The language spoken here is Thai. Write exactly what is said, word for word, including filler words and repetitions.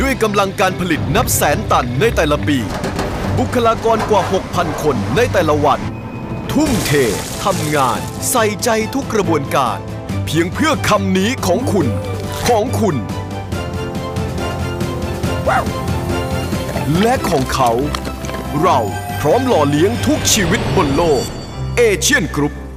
ด้วยกำลังการผลิตนับแสนตันในแต่ละปีบุคลากรกว่า หกพัน คนในแต่ละวันทุ่มเททำงานใส่ใจทุกกระบวนการเพียงเพื่อคำนี้ของคุณของคุณและของเขาเราพร้อมหล่อเลี้ยงทุกชีวิตบนโลกเอเชียนกรุ๊ป